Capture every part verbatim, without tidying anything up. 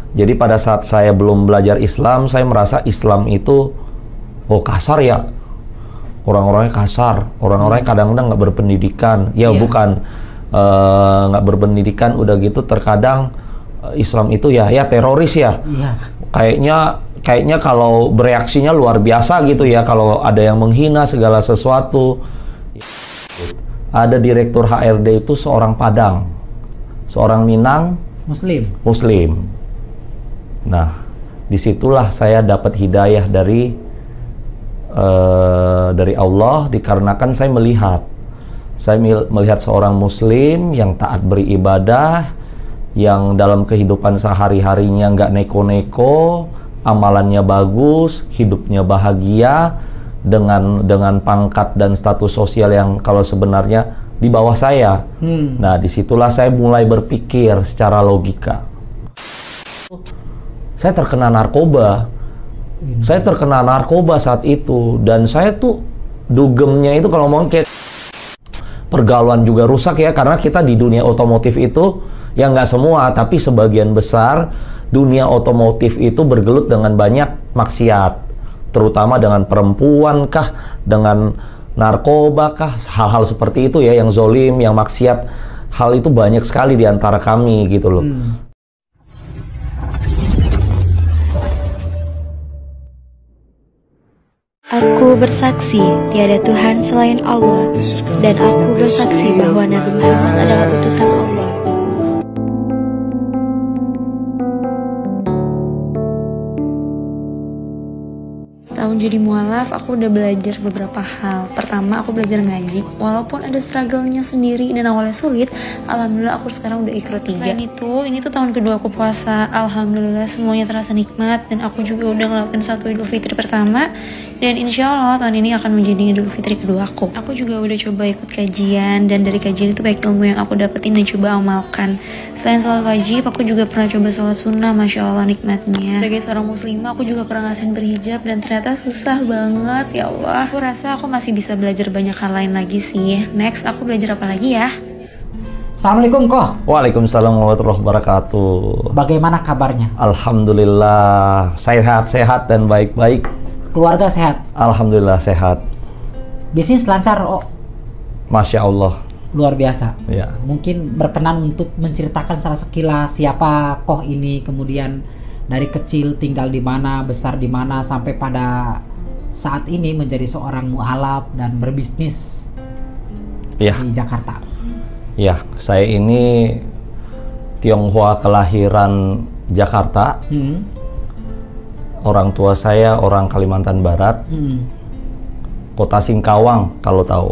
Jadi pada saat saya belum belajar Islam, saya merasa Islam itu, oh kasar ya, orang-orangnya kasar, orang-orangnya kadang-kadang nggak berpendidikan. Ya yeah. bukan nggak uh, berpendidikan, udah gitu terkadang uh, Islam itu ya ya teroris ya. Yeah. Kayaknya kayaknya kalau bereaksinya luar biasa gitu ya, kalau ada yang menghina segala sesuatu. Ada direktur H R D itu seorang Padang, seorang Minang, Muslim. Muslim. Nah, disitulah saya dapat hidayah dari uh, dari Allah, dikarenakan saya melihat, saya melihat seorang Muslim yang taat beribadah, yang dalam kehidupan sehari-harinya nggak neko-neko, amalannya bagus, hidupnya bahagia, dengan dengan pangkat dan status sosial yang kalau sebenarnya di bawah saya. Hmm. Nah, disitulah saya mulai berpikir secara logika. Saya terkena narkoba. Hmm. Saya terkena narkoba saat itu, dan saya tuh dugemnya itu kalau ngomong kayak pergaulan juga rusak ya, karena kita di dunia otomotif itu, ya nggak semua, tapi sebagian besar dunia otomotif itu bergelut dengan banyak maksiat, terutama dengan perempuan kah, dengan narkoba kah, hal-hal seperti itu ya, yang zolim, yang maksiat. Hal itu banyak sekali di antara kami gitu loh. Hmm. Aku bersaksi tiada Tuhan selain Allah, dan aku bersaksi bahwa Nabi Muhammad adalah utusan Allah. Setahun jadi mualaf, aku udah belajar beberapa hal. Pertama, aku belajar ngaji. Walaupun ada struggle-nya sendiri dan awalnya sulit, alhamdulillah aku sekarang udah ikro tiga. Selain itu, ini tuh tahun kedua aku puasa. Alhamdulillah semuanya terasa nikmat, dan aku juga udah ngelakuin satu Idul Fitri pertama, dan insya Allah tahun ini akan menjadi Idul Fitri kedua aku. Aku juga udah coba ikut kajian, dan dari kajian itu baik ilmu yang aku dapetin dan coba amalkan. Selain sholat wajib, aku juga pernah coba sholat sunnah. Masya Allah nikmatnya. Sebagai seorang muslimah, aku juga pernah ngasihin berhijab, dan ternyata susah banget. Ya Allah, aku rasa aku masih bisa belajar banyak hal lain lagi sih. Next, aku belajar apa lagi ya? Assalamualaikum Koh. Waalaikumsalam warahmatullahi wabarakatuh. Bagaimana kabarnya? Alhamdulillah sehat-sehat dan baik-baik. Keluarga sehat? Alhamdulillah sehat. Bisnis lancar, oh? Masya Allah. Luar biasa. Ya. Mungkin berkenan untuk menceritakan secara sekilas siapa Koh ini, kemudian dari kecil tinggal di mana, besar di mana, sampai pada saat ini menjadi seorang mu'alaf dan berbisnis ya. Di Jakarta. Ya, saya ini Tionghoa kelahiran Jakarta. Hmm. Orang tua saya orang Kalimantan Barat, hmm. Kota Singkawang kalau tahu.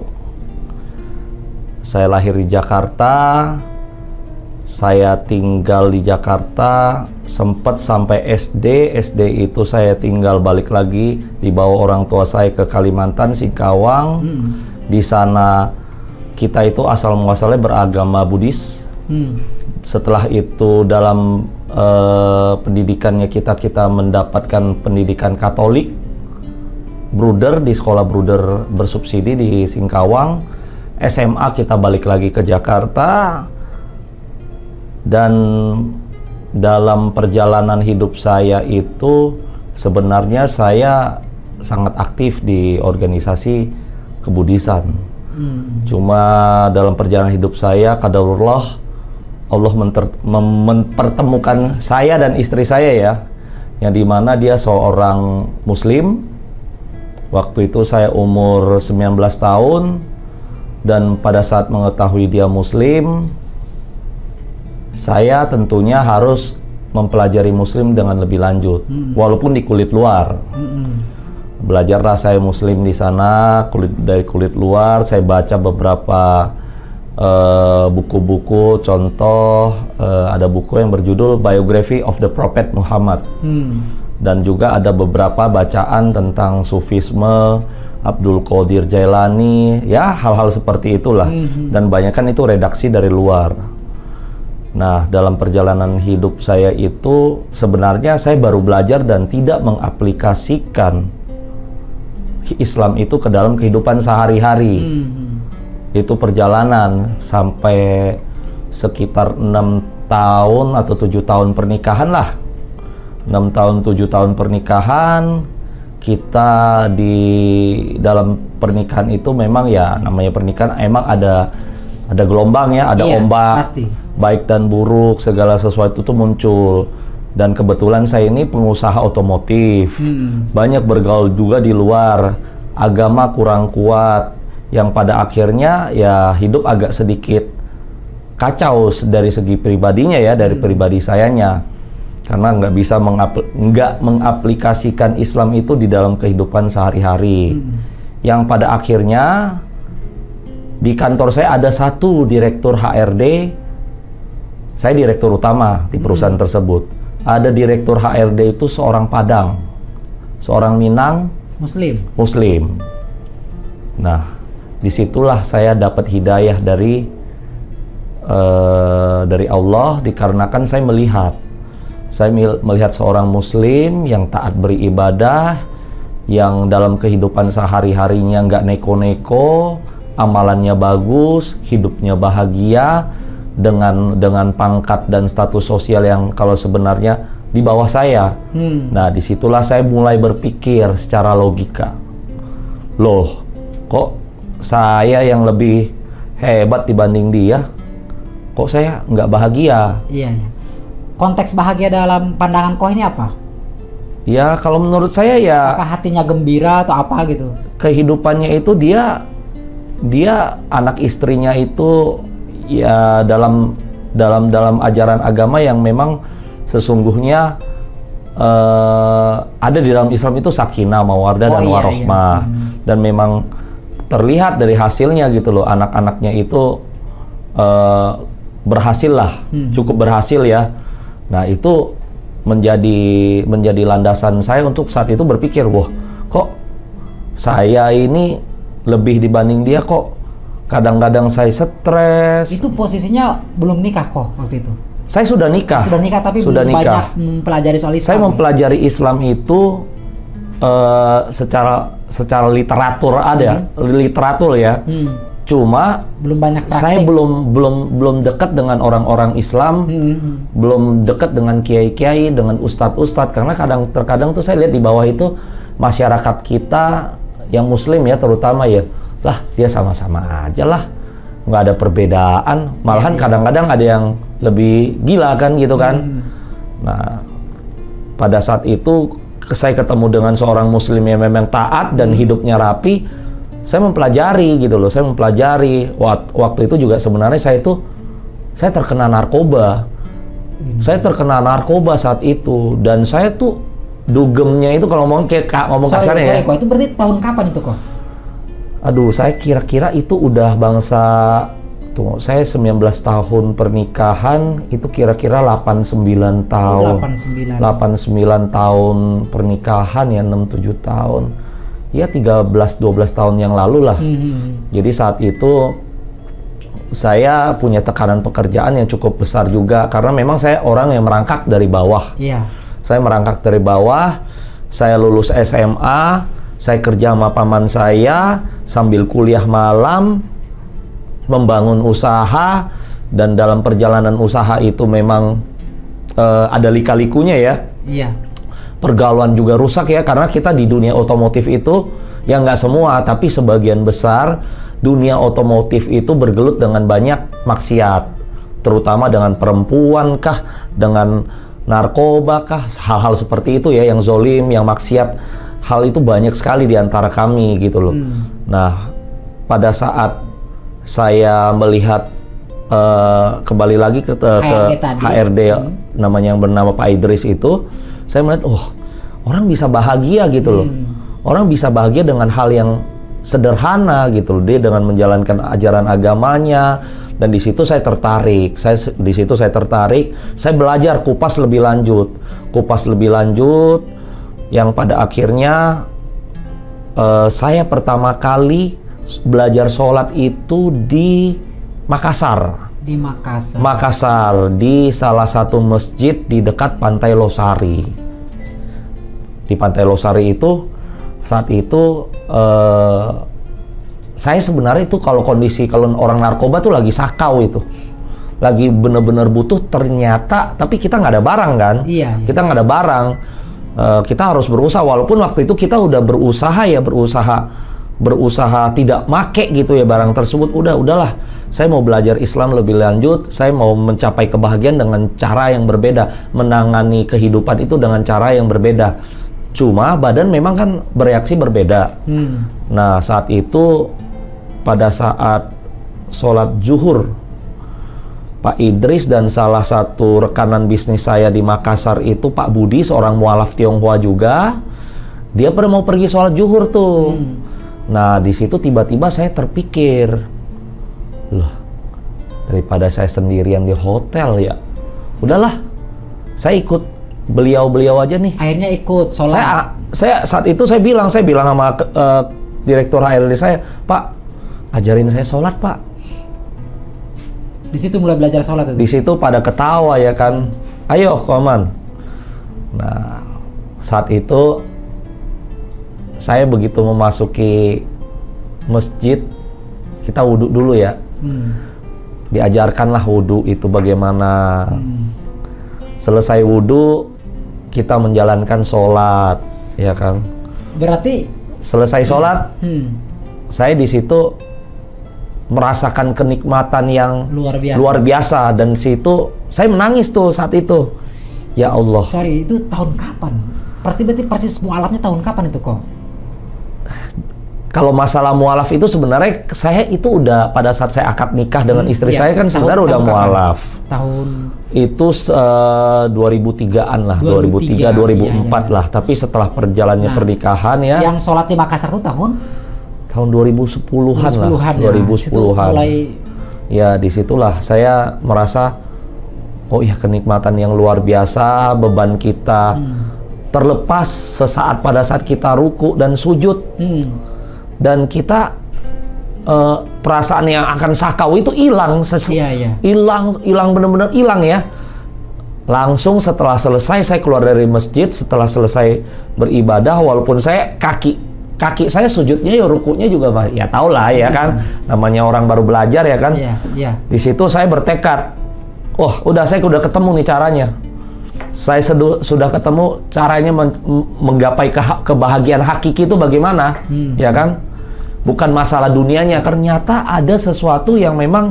Saya lahir di Jakarta, saya tinggal di Jakarta, sempat sampai S D. S D itu saya tinggal balik lagi, dibawa orang tua saya ke Kalimantan, Singkawang. Hmm. Di sana kita itu asal muasalnya beragama Buddhis. Hmm. Setelah itu dalam uh, pendidikannya kita kita mendapatkan pendidikan Katolik, Bruder di sekolah Bruder bersubsidi di Singkawang. S M A kita balik lagi ke Jakarta, dan dalam perjalanan hidup saya itu sebenarnya saya sangat aktif di organisasi kebudisan. Hmm. Cuma dalam perjalanan hidup saya, qadarullah, Allah mempertemukan saya dan istri saya ya, yang dimana dia seorang Muslim. Waktu itu saya umur sembilan belas tahun, dan pada saat mengetahui dia Muslim, saya tentunya harus mempelajari Muslim dengan lebih lanjut, hmm. walaupun di kulit luar. Hmm. Belajarlah saya Muslim di sana, kulit dari kulit luar. Saya baca beberapa buku-buku, uh, contoh uh, ada buku yang berjudul Biography of the Prophet Muhammad. Hmm. Dan juga ada beberapa bacaan tentang Sufisme, Abdul Qadir Jailani, ya hal-hal seperti itulah. Mm-hmm. Dan banyak kan itu redaksi dari luar. Nah, dalam perjalanan hidup saya itu sebenarnya saya baru belajar dan tidak mengaplikasikan Islam itu ke dalam kehidupan sehari-hari. Mm-hmm. Itu perjalanan sampai sekitar enam tahun atau tujuh tahun pernikahan lah. enam tahun, tujuh tahun pernikahan. Kita di dalam pernikahan itu memang ya namanya pernikahan emang ada ada gelombang ya, ada iya, ombak, pasti. Baik dan buruk, segala sesuatu itu muncul. Dan kebetulan saya ini pengusaha otomotif, hmm. banyak bergaul juga di luar, agama kurang kuat, yang pada akhirnya ya hidup agak sedikit kacau dari segi pribadinya ya, dari hmm. pribadi sayanya. Karena nggak bisa mengapl nggak mengaplikasikan Islam itu di dalam kehidupan sehari-hari. Hmm. Yang pada akhirnya di kantor saya ada satu direktur H R D, saya direktur utama di perusahaan hmm. tersebut. Ada direktur H R D itu seorang Padang, seorang Minang, Muslim. Muslim. Nah, disitulah saya dapat hidayah dari uh, dari Allah, dikarenakan saya melihat. Saya melihat seorang Muslim yang taat beribadah, yang dalam kehidupan sehari-harinya nggak neko-neko, amalannya bagus, hidupnya bahagia, dengan dengan pangkat dan status sosial yang kalau sebenarnya di bawah saya. Hmm. Nah, disitulah saya mulai berpikir secara logika. Loh, kok saya yang lebih hebat dibanding dia? Kok saya nggak bahagia? Iya, iya. Konteks bahagia dalam pandangan Koh ini apa? Ya, kalau menurut saya ya... Apakah hatinya gembira atau apa gitu? Kehidupannya itu dia... Dia anak istrinya itu... Ya, dalam dalam dalam ajaran agama yang memang sesungguhnya... Uh, ada di dalam Islam itu sakinah, mawaddah, oh, dan iya, warohmah. Iya. Hmm. Dan memang terlihat dari hasilnya gitu loh. Anak-anaknya itu... Uh, berhasil lah. Hmm. Cukup berhasil ya. Nah, itu menjadi menjadi landasan saya untuk saat itu berpikir, wah, kok saya ini lebih dibanding dia, kok kadang-kadang saya stres. Itu posisinya belum nikah kok waktu itu? Saya sudah nikah. Sudah nikah tapi sudah belum nikah. banyak mempelajari soal Islam. Saya mempelajari Islam itu uh, secara secara literatur ada, hmm. literatur ya. Hmm. Cuma belum banyak praktik. Saya belum belum belum dekat dengan orang-orang Islam, hmm. belum dekat dengan kiai-kiai, dengan ustadz-ustadz, karena kadang terkadang tuh saya lihat di bawah itu masyarakat kita yang Muslim ya terutama ya, lah dia sama-sama aja lah, nggak ada perbedaan, malahan ya, kadang-kadang ya. Ada yang lebih gila kan gitu kan. Hmm. Nah, pada saat itu saya ketemu dengan seorang Muslim yang memang taat dan hmm. hidupnya rapi. Saya mempelajari gitu loh, saya mempelajari. Waktu itu juga sebenarnya saya itu, saya terkena narkoba. Hmm. Saya terkena narkoba saat itu. Dan saya tuh, dugemnya itu kalau ngomong kayak ngomong sorry, kasarnya sorry, ya. Kok itu berarti tahun kapan itu kok? Aduh, saya kira-kira itu udah bangsa, tunggu, saya sembilan belas tahun pernikahan, itu kira-kira delapan puluh sembilan tahun. delapan puluh sembilan tahun pernikahan ya, enam tujuh tahun. Ya tiga belas dua belas tahun yang lalu lah. Hmm. Jadi saat itu saya punya tekanan pekerjaan yang cukup besar juga karena memang saya orang yang merangkak dari bawah. Iya. Saya merangkak dari bawah, saya lulus S M A, saya kerja sama paman saya sambil kuliah malam, membangun usaha, dan dalam perjalanan usaha itu memang uh, ada lika-likunya ya. Iya. Pergaulan juga rusak ya, karena kita di dunia otomotif itu, ya nggak semua, tapi sebagian besar dunia otomotif itu bergelut dengan banyak maksiat, terutama dengan perempuan kah, dengan narkoba kah, hal-hal seperti itu ya, yang zolim, yang maksiat, hal itu banyak sekali di antara kami gitu loh. Hmm. Nah, pada saat saya melihat uh, kembali lagi ke, ke H R D, H R D hmm. namanya yang bernama Pak Idris itu, saya melihat, oh, orang bisa bahagia gitu loh. Hmm. Orang bisa bahagia dengan hal yang sederhana gitu loh. Dia dengan menjalankan ajaran agamanya, dan di situ saya tertarik. Saya di situ saya tertarik. Saya belajar kupas lebih lanjut, kupas lebih lanjut, yang pada akhirnya uh, saya pertama kali belajar sholat itu di Makassar. Di Makassar. Makassar, di salah satu masjid di dekat Pantai Losari. Di Pantai Losari itu, saat itu eh, saya sebenarnya itu kalau kondisi, kalau orang narkoba tuh lagi sakau itu. lagi bener-bener butuh ternyata, tapi kita nggak ada barang kan? Iya. iya. Kita nggak ada barang, uh, kita harus berusaha. Walaupun waktu itu kita udah berusaha ya berusaha, berusaha tidak make gitu ya barang tersebut. Udah, udahlah. Saya mau belajar Islam lebih lanjut. Saya mau mencapai kebahagiaan dengan cara yang berbeda, menangani kehidupan itu dengan cara yang berbeda. Cuma badan memang kan bereaksi berbeda. Hmm. Nah saat itu pada saat sholat zuhur, Pak Idris dan salah satu rekanan bisnis saya di Makassar itu Pak Budi, seorang mualaf Tionghoa juga, dia pada mau pergi sholat zuhur tuh. Hmm. Nah di situ tiba-tiba saya terpikir, loh daripada saya sendirian di hotel ya, udahlah saya ikut beliau-beliau aja nih. Akhirnya ikut sholat. Saya, saya saat itu saya bilang, saya bilang sama uh, direktur H R D saya, Pak, ajarin saya sholat Pak. Di situ mulai belajar sholat itu. Di situ pada ketawa ya kan, ayo Koman. Nah saat itu saya begitu memasuki masjid, kita wudhu dulu ya. Hmm. Diajarkanlah wudhu itu bagaimana. Hmm. Selesai wudhu, kita menjalankan sholat, ya kan? Berarti selesai sholat, hmm. saya di situ merasakan kenikmatan yang luar biasa. luar biasa dan situ saya menangis tuh saat itu. Ya Allah. Sorry, itu tahun kapan? Berarti berarti persis mualafnya tahun kapan itu kok? Kalau masalah mualaf itu sebenarnya saya itu udah pada saat saya akad nikah dengan hmm, istri iya. saya kan sebenarnya udah mualaf. Tahun itu uh, dua ribu tigaan lah, dua ribu tiga, dua ribu empat iya, iya. lah. Tapi setelah perjalannya nah, pernikahan ya. Yang sholat di Makassar itu tahun? Tahun dua ribu sepuluhan lah, dua ribu sepuluhan. Mulai... Ya disitulah saya merasa, oh ya kenikmatan yang luar biasa, beban kita hmm. terlepas sesaat pada saat kita ruku dan sujud. Hmm. Dan kita uh, perasaan yang akan sakau itu hilang, hilang, iya, iya. hilang, hilang benar-benar hilang ya. Langsung setelah selesai saya keluar dari masjid, setelah selesai beribadah, walaupun saya kaki kaki saya sujudnya ya rukunya juga ya tau lah ya kan, namanya orang baru belajar ya kan. Iya, iya. Di situ saya bertekad, oh udah saya udah ketemu nih caranya. Saya sedu, sudah ketemu caranya men, menggapai ke, kebahagiaan hakiki itu bagaimana, hmm. ya kan? Bukan masalah dunianya, ternyata ada sesuatu yang memang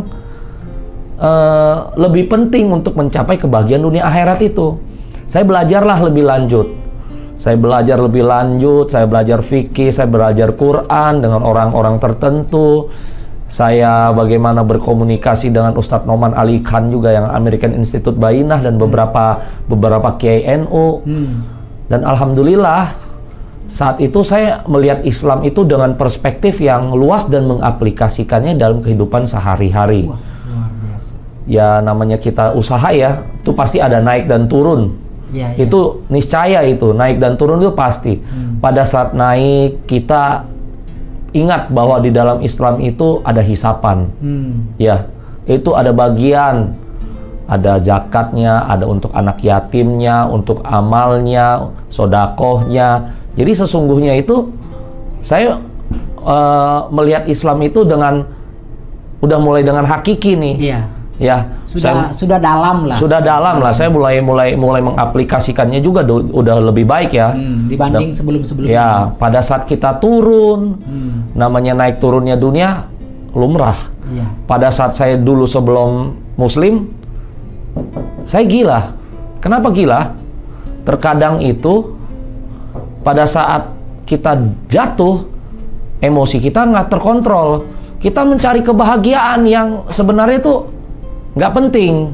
uh, lebih penting untuk mencapai kebahagiaan dunia akhirat itu. Saya belajarlah lebih lanjut. Saya belajar lebih lanjut, saya belajar fikih, saya belajar Quran dengan orang-orang tertentu. Saya bagaimana berkomunikasi dengan Ustadz Noman Ali Khan juga yang American Institute Bainah dan beberapa beberapa Kiai N U. Hmm. Dan alhamdulillah saat itu saya melihat Islam itu dengan perspektif yang luas dan mengaplikasikannya dalam kehidupan sehari-hari. Wah, luar biasa. Ya namanya kita usaha ya, itu pasti ada naik dan turun. Ya, ya. Itu niscaya itu, naik dan turun itu pasti. Hmm. Pada saat naik kita ingat bahwa di dalam Islam itu ada hisapan, hmm. ya, itu ada bagian, ada zakatnya, ada untuk anak yatimnya, untuk amalnya, sodakohnya. Jadi sesungguhnya itu saya uh, melihat Islam itu dengan udah mulai dengan hakiki nih, iya. ya, sudah saya, sudah dalam lah, sudah dalam lah. Saya mulai mulai mulai mengaplikasikannya juga do, udah lebih baik ya, hmm, dibanding sebelum-sebelumnya. Ya, pada saat kita turun. Hmm. Namanya naik turunnya dunia lumrah. Iya. Pada saat saya dulu sebelum Muslim, saya gila. Kenapa gila? Terkadang itu pada saat kita jatuh, emosi kita nggak terkontrol. Kita mencari kebahagiaan yang sebenarnya itu nggak penting.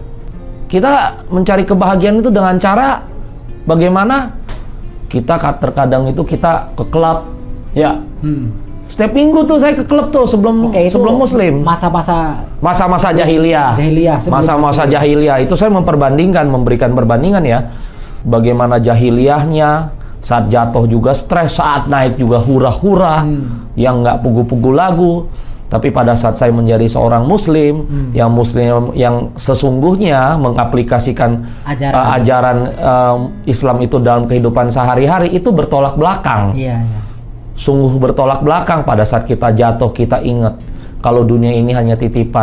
Kita mencari kebahagiaan itu dengan cara bagaimana kita terkadang itu kita ke klub, ya. Hmm. Setiap minggu tuh saya ke klub tuh sebelum Oke, sebelum Muslim. Masa-masa masa-masa jahiliyah. Jahiliyah. Masa-masa jahiliyah itu saya memperbandingkan, memberikan perbandingan ya. Bagaimana jahiliyahnya, saat jatuh juga stres, saat naik juga hura-hura, hmm. yang nggak pugu-pugu lagu. Tapi pada saat saya menjadi seorang Muslim, hmm. yang Muslim yang sesungguhnya mengaplikasikan ajaran, uh, ajaran uh, Islam itu dalam kehidupan sehari-hari itu bertolak belakang. Iya, iya. Sungguh bertolak belakang. Pada saat kita jatuh kita ingat kalau dunia ini hanya titipan,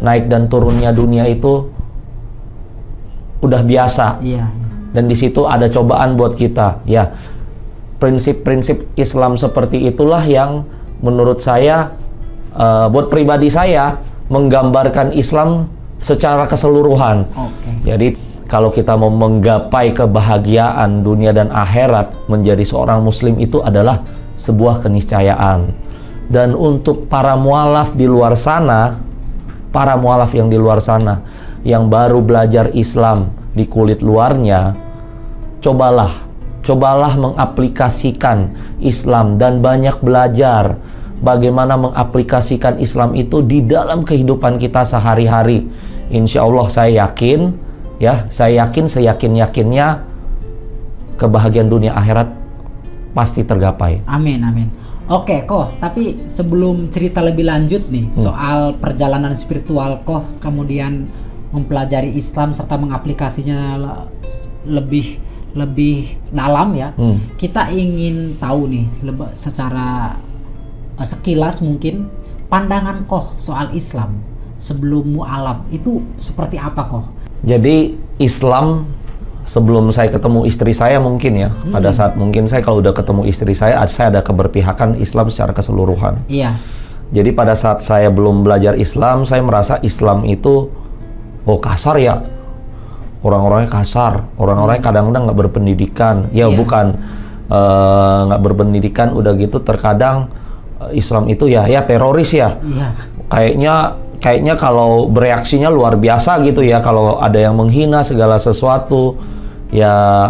naik dan turunnya dunia itu udah biasa. Iya. Dan di situ ada cobaan buat kita. Ya, prinsip-prinsip Islam seperti itulah yang menurut saya, uh, buat pribadi saya, menggambarkan Islam secara keseluruhan. Oke. Jadi kalau kita mau menggapai kebahagiaan dunia dan akhirat, menjadi seorang muslim itu adalah sebuah keniscayaan. Dan untuk para mualaf di luar sana, para mualaf yang di luar sana, yang baru belajar Islam di kulit luarnya, cobalah, cobalah mengaplikasikan Islam dan banyak belajar bagaimana mengaplikasikan Islam itu di dalam kehidupan kita sehari-hari. Insya Allah saya yakin, ya, saya yakin seyakin-yakinnya kebahagiaan dunia akhirat pasti tergapai. Amin, amin. Oke, Koh, tapi sebelum cerita lebih lanjut nih hmm. soal perjalanan spiritual Koh, kemudian mempelajari Islam serta mengaplikasinya lebih lebih dalam ya. Hmm. Kita ingin tahu nih leba, secara uh, sekilas mungkin pandangan Koh soal Islam sebelum mualaf itu seperti apa, Koh? Jadi Islam sebelum saya ketemu istri saya mungkin ya, hmm. pada saat mungkin saya kalau udah ketemu istri saya, saya ada keberpihakan Islam secara keseluruhan. Iya. Jadi pada saat saya belum belajar Islam, saya merasa Islam itu, oh kasar ya, orang-orangnya kasar, orang-orangnya kadang-kadang nggak berpendidikan. Ya iya. bukan nggak uh, berpendidikan, udah gitu terkadang uh, Islam itu ya ya teroris ya. Iya. Kayaknya kayaknya kalau bereaksinya luar biasa gitu ya, kalau ada yang menghina segala sesuatu, ya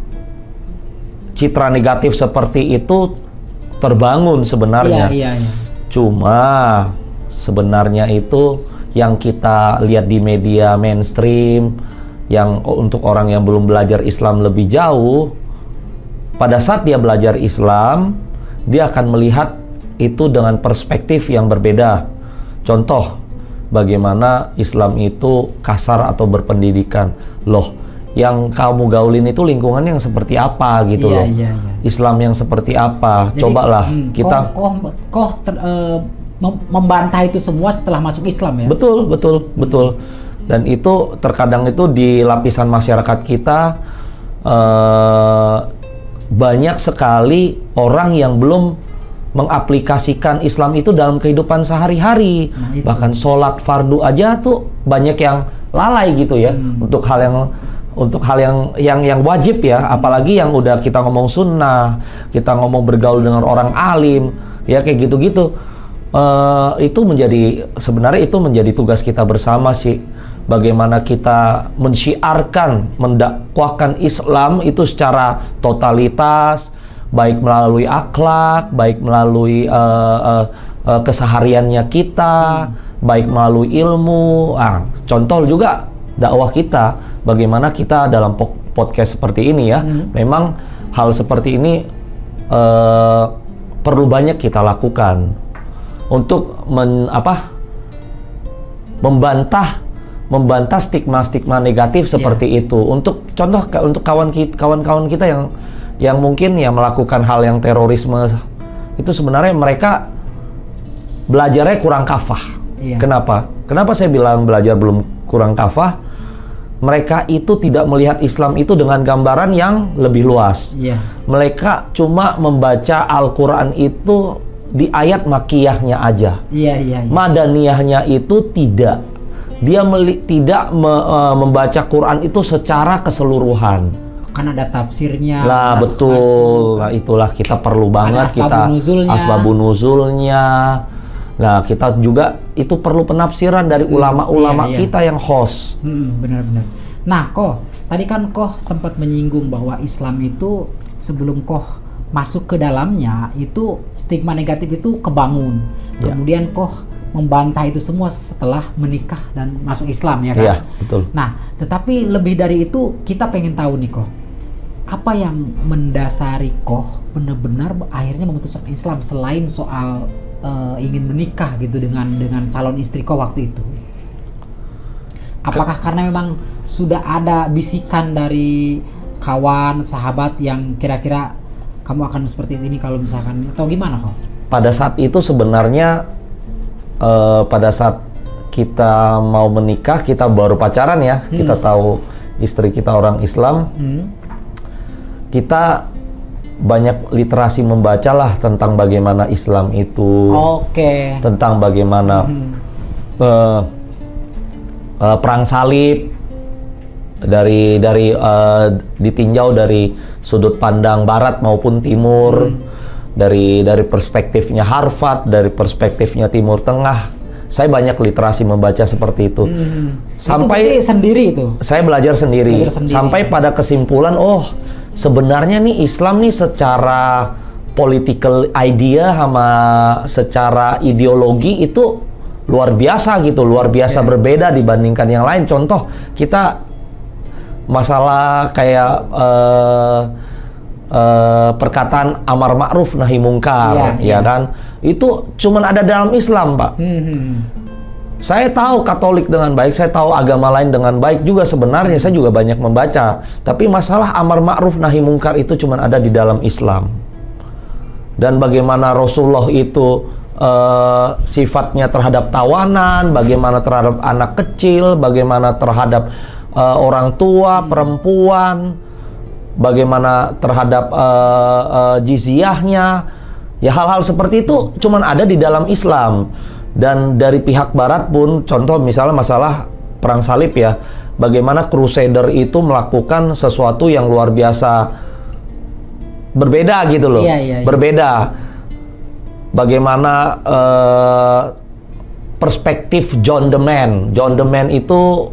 citra negatif seperti itu terbangun sebenarnya. Iya, iya, iya. Cuma sebenarnya itu yang kita lihat di media mainstream, yang untuk orang yang belum belajar Islam lebih jauh, pada saat dia belajar Islam, dia akan melihat itu dengan perspektif yang berbeda. Contoh, bagaimana Islam itu kasar atau berpendidikan. Loh, yang kamu gaulin itu lingkungan yang seperti apa gitu iya, loh. Iya, iya. Islam yang seperti apa? Jadi, cobalah hmm, kita koh, koh, koh ter, uh, membantah itu semua setelah masuk Islam ya. Betul, betul, betul. Dan itu terkadang itu di lapisan masyarakat kita uh, banyak sekali orang yang belum mengaplikasikan Islam itu dalam kehidupan sehari-hari. Nah, bahkan sholat fardu aja tuh banyak yang lalai gitu ya. Hmm. Untuk hal yang untuk hal yang yang yang wajib ya, apalagi yang udah kita ngomong sunnah, kita ngomong bergaul dengan orang alim, ya kayak gitu-gitu. Uh, itu menjadi sebenarnya itu menjadi tugas kita bersama sih. Bagaimana kita mensyiarkan, mendakwahkan Islam itu secara totalitas, baik melalui akhlak, baik melalui uh, uh, uh, kesehariannya kita, hmm. baik melalui ilmu. Ah, contoh juga dakwah kita, bagaimana kita dalam podcast seperti ini ya, hmm. memang hal seperti ini uh, perlu banyak kita lakukan untuk men, apa, membantah membantah stigma-stigma negatif seperti yeah. itu. Untuk contoh untuk kawan kita, kawan-kawan kita yang yang mungkin ya melakukan hal yang terorisme itu, sebenarnya mereka belajarnya kurang kafah. Iya. Kenapa? Kenapa saya bilang belajar belum kurang kafah? Mereka itu tidak melihat Islam itu dengan gambaran yang lebih luas. Iya. Mereka cuma membaca Al-Quran itu di ayat makiyahnya aja. Iya, iya, iya. Madaniyahnya itu tidak. Dia meli- tidak me- uh, membaca Quran itu secara keseluruhan. Kan ada tafsirnya lah, betul. Nah, itulah kita perlu banget kita asbabun nuzulnya. Nah, kita juga itu perlu penafsiran dari ulama-ulama hmm, iya, iya. kita yang host. Hmm, benar-benar. Nah, Koh, tadi kan Koh sempat menyinggung bahwa Islam itu sebelum Koh masuk ke dalamnya itu stigma negatif itu kebangun. Ya. Kemudian Koh membantah itu semua setelah menikah dan masuk Islam ya kan? Iya, betul. Nah, tetapi lebih dari itu kita pengen tahu nih Koh, apa yang mendasari Koh benar-benar akhirnya memutuskan Islam selain soal uh, ingin menikah gitu dengan dengan calon istri Koh waktu itu? Apakah karena memang sudah ada bisikan dari kawan, sahabat yang kira-kira kamu akan seperti ini kalau misalkan, atau gimana Koh? Pada saat itu sebenarnya uh, pada saat kita mau menikah, kita baru pacaran ya, hmm. kita tahu istri kita orang Islam, hmm. kita banyak literasi membacalah tentang bagaimana Islam itu, okay. tentang bagaimana hmm. uh, uh, perang salib, dari dari uh, ditinjau dari sudut pandang Barat maupun Timur, hmm. dari dari perspektifnya Harvard, dari perspektifnya Timur Tengah. Saya banyak literasi membaca seperti itu. Hmm. Sampai itu sendiri itu. Saya belajar sendiri. belajar sendiri. Sampai pada kesimpulan, oh sebenarnya nih Islam nih secara political idea sama secara ideologi itu luar biasa gitu, luar biasa yeah. berbeda dibandingkan yang lain. Contoh kita masalah kayak uh, uh, perkataan amar ma'ruf nahi mungkar, yeah, ya yeah. kan? Itu cuman ada dalam Islam, Pak. Hmm. Saya tahu Katolik dengan baik, saya tahu agama lain dengan baik juga sebenarnya, saya juga banyak membaca. Tapi masalah amar ma'ruf nahi mungkar itu cuman ada di dalam Islam. Dan bagaimana Rasulullah itu uh, sifatnya terhadap tawanan, bagaimana terhadap anak kecil, bagaimana terhadap uh, orang tua, hmm. perempuan, bagaimana terhadap uh, uh, jizyahnya. Ya hal-hal seperti itu cuman ada di dalam Islam. Dan dari pihak Barat pun, contoh misalnya masalah perang salib ya, bagaimana Crusader itu melakukan sesuatu yang luar biasa berbeda gitu loh, iya, iya, iya. berbeda. Bagaimana uh, perspektif John the Man. John the Man itu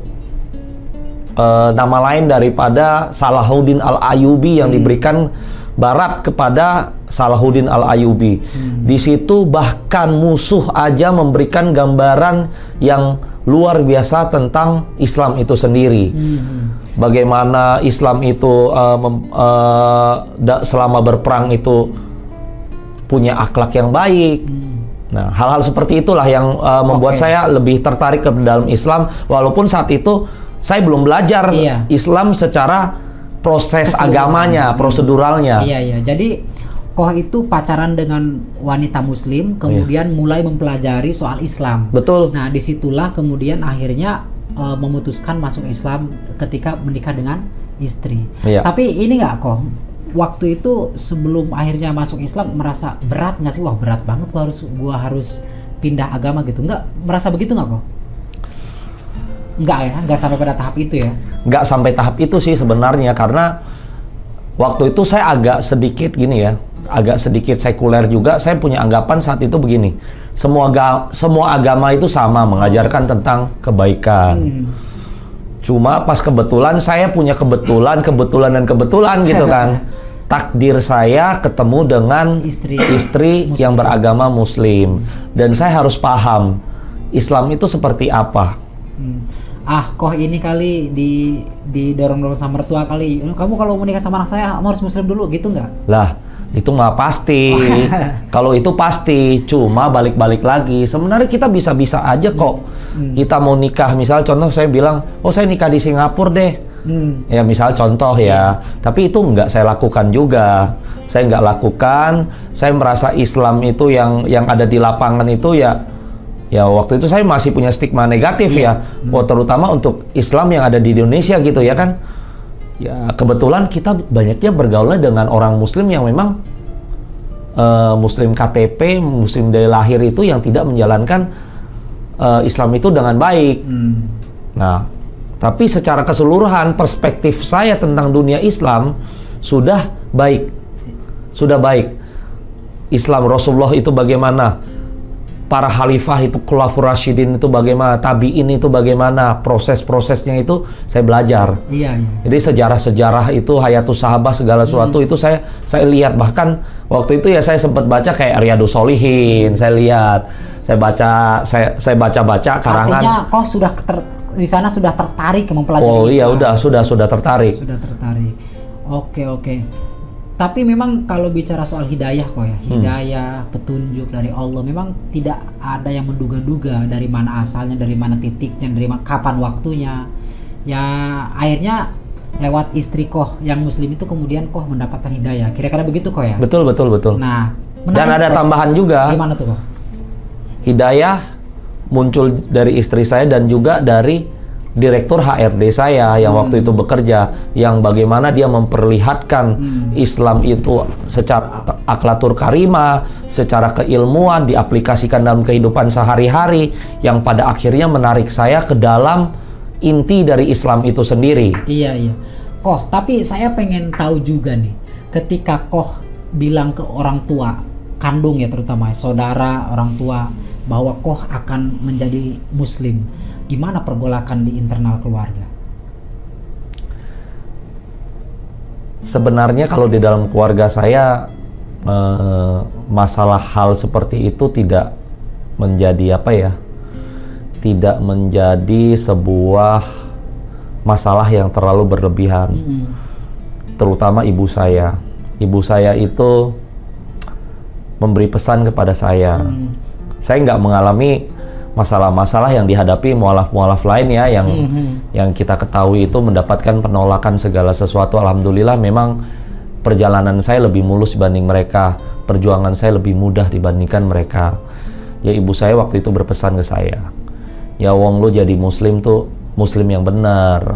uh, nama lain daripada Salahuddin Al-Ayyubi yang hmm. diberikan Barat kepada Salahuddin Al-Ayyubi. Hmm. Di situ bahkan musuh aja memberikan gambaran yang luar biasa tentang Islam itu sendiri. Hmm. Bagaimana Islam itu uh, mem, uh, da, selama berperang itu punya akhlak yang baik. Hmm. Nah, hal-hal seperti itulah yang uh, membuat okay. saya lebih tertarik ke dalam Islam, walaupun saat itu saya belum belajar iya. Islam secara proses agamanya, proseduralnya. Iya, iya. Jadi Koh itu pacaran dengan wanita Muslim, kemudian iya. mulai mempelajari soal Islam. Betul. Nah, disitulah kemudian akhirnya uh, memutuskan masuk Islam ketika menikah dengan istri. Iya. Tapi ini nggak Koh, waktu itu sebelum akhirnya masuk Islam merasa berat nggak sih? Wah berat banget, gua harus gua harus pindah agama gitu. Nggak merasa begitu nggak Koh? Nggak ya, nggak sampai pada tahap itu ya? Nggak sampai tahap itu sih sebenarnya, karena waktu itu saya agak sedikit gini ya, agak sedikit sekuler juga. Saya punya anggapan saat itu begini, semua aga, semua agama itu sama, mengajarkan tentang kebaikan. Hmm. Cuma pas kebetulan saya punya kebetulan, kebetulan dan kebetulan gitu kan. Takdir saya ketemu dengan istri, istri yang beragama Muslim, dan saya harus paham Islam itu seperti apa. Hmm. Ah, Koh ini kali di didorong-dorong sama mertua kali. Kamu kalau mau nikah sama anak saya harus Muslim dulu gitu nggak? Lah, itu mah pasti. Kalau itu pasti. Cuma balik-balik lagi. Sebenarnya kita bisa-bisa aja kok. Hmm. Kita mau nikah, misal contoh saya bilang, oh saya nikah di Singapura deh. Hmm. Ya misal contoh ya. Yeah. Tapi itu nggak saya lakukan juga. Saya nggak lakukan. Saya merasa Islam itu yang yang ada di lapangan itu ya. Ya waktu itu saya masih punya stigma negatif yeah. ya, hmm. oh, terutama untuk Islam yang ada di Indonesia gitu ya kan. Ya kebetulan kita banyaknya bergaulnya dengan orang Muslim yang memang uh, Muslim K T P, Muslim dari lahir itu yang tidak menjalankan uh, Islam itu dengan baik. Hmm. Nah, tapi secara keseluruhan perspektif saya tentang dunia Islam sudah baik, sudah baik. Islam Rasulullah itu bagaimana? Para khalifah itu, khulafaur rasyidin itu bagaimana, tabi'in itu bagaimana, proses-prosesnya itu saya belajar. Iya, iya. Jadi sejarah-sejarah itu, hayatus sahabah segala sesuatu hmm. itu saya saya lihat. Bahkan waktu itu ya saya sempat baca kayak Riyadhus Shalihin, saya lihat, saya baca, saya saya baca-baca karangan. Artinya kau sudah ter, di sana sudah tertarik mempelajari Oh Islam. iya, udah sudah sudah tertarik. Sudah tertarik. Oke, oke. Tapi memang kalau bicara soal hidayah kok ya, hidayah, hmm. petunjuk dari Allah, memang tidak ada yang menduga-duga dari mana asalnya, dari mana titiknya, dari mana, kapan waktunya. Ya akhirnya lewat istri Koh yang Muslim itu kemudian Koh mendapatkan hidayah. Kira-kira begitu Koh ya? Betul, betul, betul. Nah, dan ada Koh. tambahan juga. Gimana tuh Koh? Hidayah muncul dari istri saya dan juga dari direktur H R D saya yang hmm. waktu itu bekerja, yang bagaimana dia memperlihatkan hmm. Islam itu secara akhlatur karimah, secara keilmuan diaplikasikan dalam kehidupan sehari-hari, yang pada akhirnya menarik saya ke dalam inti dari Islam itu sendiri. Iya, iya. Koh, tapi saya pengen tahu juga nih, ketika Koh bilang ke orang tua kandung ya, terutama saudara, orang tua, bahwa Koh akan menjadi Muslim, gimana pergolakan di internal keluarga? Sebenarnya kalau di dalam keluarga saya eh, masalah hal seperti itu tidak menjadi apa ya, tidak menjadi sebuah masalah yang terlalu berlebihan. Mm-hmm. Terutama ibu saya. Ibu saya itu memberi pesan kepada saya. Mm. Saya nggak mengalami masalah-masalah yang dihadapi mualaf-mualaf lain ya, yang mm-hmm. yang kita ketahui itu mendapatkan penolakan segala sesuatu. Alhamdulillah memang perjalanan saya lebih mulus dibanding mereka, perjuangan saya lebih mudah dibandingkan mereka. Ya ibu saya waktu itu berpesan ke saya, ya wong lu jadi muslim tuh muslim yang benar,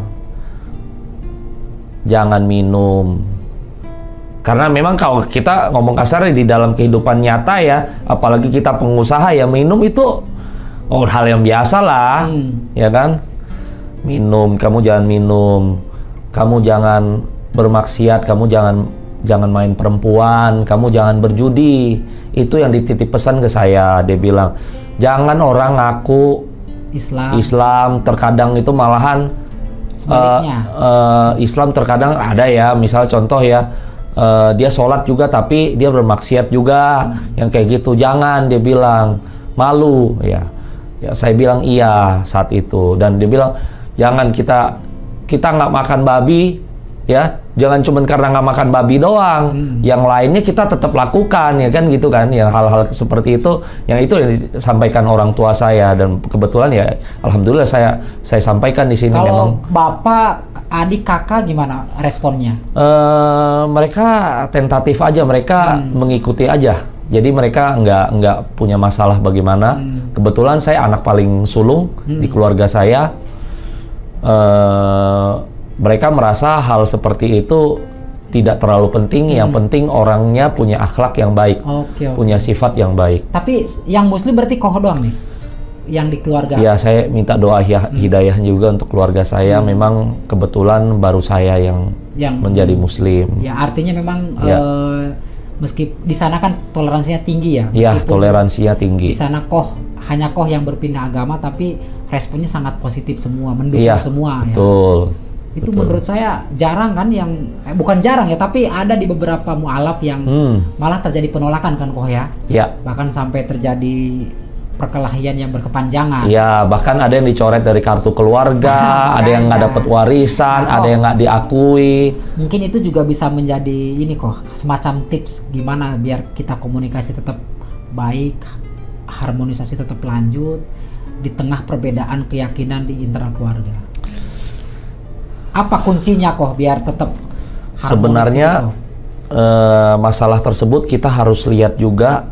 jangan minum. Karena memang kalau kita ngomong kasar di dalam kehidupan nyata ya, apalagi kita pengusaha ya, minum itu oh hal yang biasa lah, hmm. ya kan? Minum, kamu jangan minum, kamu jangan bermaksiat, kamu jangan jangan main perempuan, kamu jangan berjudi. Itu yang dititip pesan ke saya. Dia bilang, jangan orang ngaku Islam. Islam terkadang itu malahan sebaliknya. Uh, uh, Islam terkadang ada ya, misal contoh ya, uh, dia sholat juga tapi dia bermaksiat juga, hmm. yang kayak gitu. Jangan, dia bilang, malu ya. Ya, saya bilang iya saat itu, dan dia bilang jangan kita kita nggak makan babi ya, jangan cuma karena nggak makan babi doang, hmm. yang lainnya kita tetap lakukan ya kan gitu kan, yang hal-hal seperti itu, yang itu yang disampaikan orang tua saya, dan kebetulan ya alhamdulillah saya saya sampaikan di sini. Kalau memang bapak, adik, kakak gimana responnya? Uh, mereka tentatif aja, mereka hmm. mengikuti aja. Jadi mereka nggak nggak punya masalah bagaimana. Hmm. Kebetulan saya anak paling sulung hmm. di keluarga saya. Uh, mereka merasa hal seperti itu tidak terlalu penting. Hmm. Yang penting orangnya punya akhlak yang baik, okay, okay. punya sifat yang baik. Tapi yang muslim berarti Koh doang nih, yang di keluarga? Ya, saya minta doa hidayah hmm. juga untuk keluarga saya. Hmm. Memang kebetulan baru saya yang, yang menjadi muslim. Ya, artinya memang ya. Uh, meski di sana kan toleransinya tinggi ya, meskipun ya, toleransinya tinggi. Di sana Koh hanya Koh yang berpindah agama, tapi responnya sangat positif semua, mendukung ya, semua. Betul. Ya. Itu betul. Menurut saya jarang kan, yang eh, bukan jarang ya, tapi ada di beberapa mualaf yang hmm. malah terjadi penolakan kan Koh ya. Ya. Bahkan sampai terjadi perkelahian yang berkepanjangan. Iya, bahkan ada yang dicoret dari kartu keluarga, ada yang nggak dapat warisan, nah, ada yang nggak diakui. Mungkin itu juga bisa menjadi ini kok, semacam tips gimana biar kita komunikasi tetap baik, harmonisasi tetap lanjut di tengah perbedaan keyakinan di internal keluarga. Apa kuncinya kok biar tetap harmonis? Sebenarnya eh, masalah tersebut kita harus lihat juga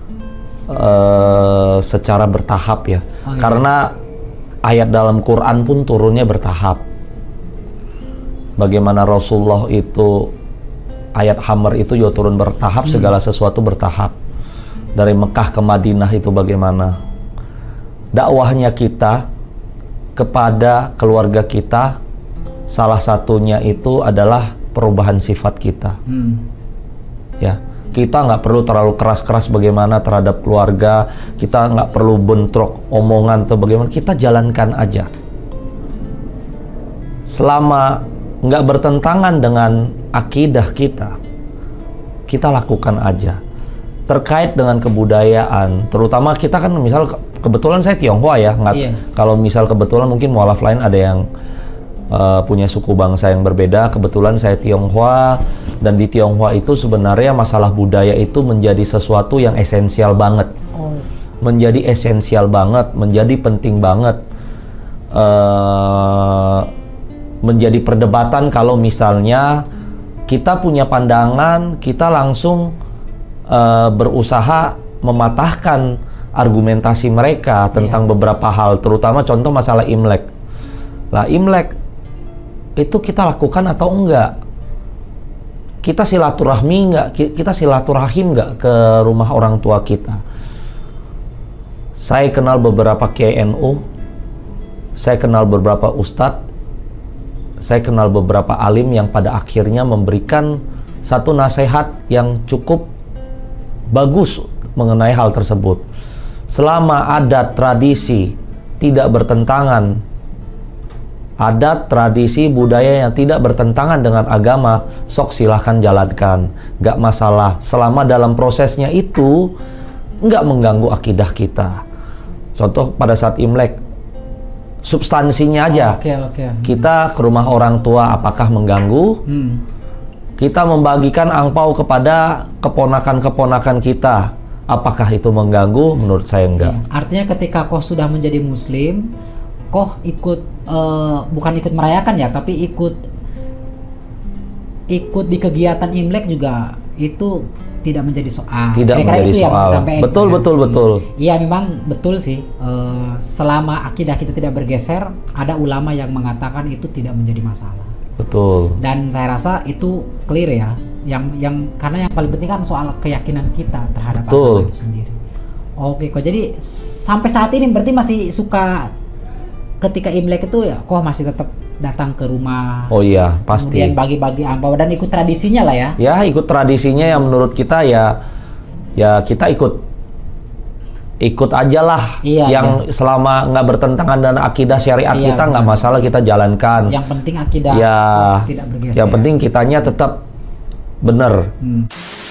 Uh, secara bertahap ya, oh, iya. Karena ayat dalam Quran pun turunnya bertahap. Bagaimana Rasulullah itu ayat Hamr itu juga turun bertahap, hmm. segala sesuatu bertahap. Dari Mekah ke Madinah itu bagaimana dakwahnya kita kepada keluarga kita, salah satunya itu adalah perubahan sifat kita. hmm. Ya, kita nggak perlu terlalu keras-keras bagaimana terhadap keluarga, kita nggak perlu bentrok omongan atau bagaimana, kita jalankan aja. Selama nggak bertentangan dengan akidah kita, kita lakukan aja. Terkait dengan kebudayaan, terutama kita kan misal kebetulan saya Tionghoa ya, nggak, iya. Kalau misal kebetulan mungkin mualaf lain ada yang Uh, punya suku bangsa yang berbeda. Kebetulan saya Tionghoa, dan di Tionghoa itu sebenarnya masalah budaya itu menjadi sesuatu yang esensial banget. Oh. Menjadi esensial banget, menjadi penting banget. Uh, menjadi perdebatan kalau misalnya kita punya pandangan, kita langsung uh, berusaha mematahkan argumentasi mereka tentang Iya. beberapa hal, terutama contoh masalah Imlek. Lah Imlek itu kita lakukan atau enggak? Kita silaturahmi enggak? Kita silaturahim enggak ke rumah orang tua kita? Saya kenal beberapa K N U, saya kenal beberapa ustadz, saya kenal beberapa alim yang pada akhirnya memberikan satu nasihat yang cukup bagus mengenai hal tersebut. Selama adat tradisi tidak bertentangan, adat tradisi budaya yang tidak bertentangan dengan agama, sok silahkan jalankan, gak masalah. Selama dalam prosesnya itu nggak mengganggu akidah kita. Contoh pada saat Imlek, substansinya aja. Oke, oke. Kita ke rumah orang tua, apakah mengganggu? Hmm. Kita membagikan angpau kepada keponakan-keponakan kita, apakah itu mengganggu? Menurut saya enggak. Iya. Artinya ketika koh sudah menjadi muslim, koh ikut uh, bukan ikut merayakan ya, tapi ikut ikut di kegiatan Imlek juga itu tidak menjadi soal. Tidak Kira-kira menjadi itu yang soal. sampai Betul, ya. betul, betul. Iya, memang betul sih. Uh, selama akidah kita tidak bergeser, ada ulama yang mengatakan itu tidak menjadi masalah. Betul. Dan saya rasa itu clear ya. Yang yang karena yang paling penting kan soal keyakinan kita terhadap Betul. agama itu sendiri. Oke, kok jadi sampai saat ini berarti masih suka ketika Imlek itu ya, kok masih tetap datang ke rumah. Oh iya, pasti. Kemudian bagi-bagi angpau dan ikut tradisinya lah ya. Ya, ikut tradisinya yang menurut kita ya, ya kita ikut ikut aja lah. Iya, yang iya. selama nggak bertentangan dengan akidah syariat Iya, kita nggak benar. masalah, kita jalankan. Yang penting akidah Ya, oh, tidak bergeser. yang penting kitanya tetap benar. Hmm.